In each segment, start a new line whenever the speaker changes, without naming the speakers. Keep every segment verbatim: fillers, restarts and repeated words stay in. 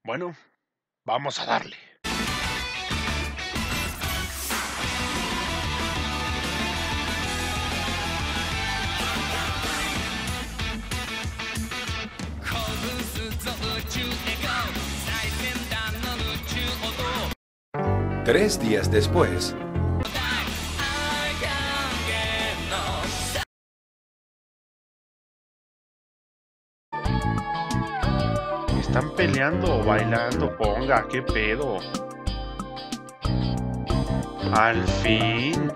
Bueno, vamos a darle.
Tres días después.
¿Están peleando o bailando? Ponga, ¿qué pedo? Al fin.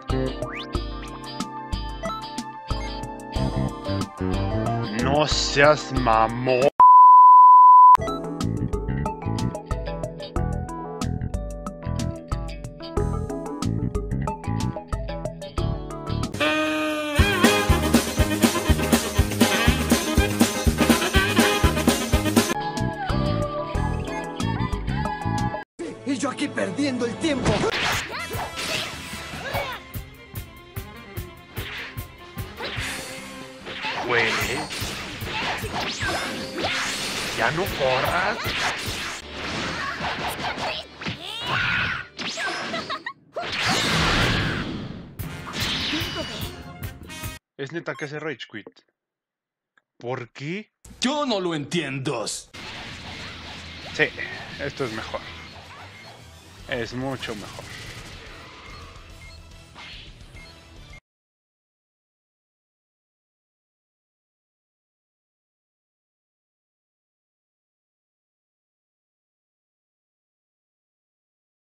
No seas mamón.
Y yo aquí perdiendo el tiempo.
Güey. Ya no corras. Es neta que hace Rage Quit. ¿Por qué?
Yo no lo entiendo.
Sí, esto es mejor. Es mucho mejor.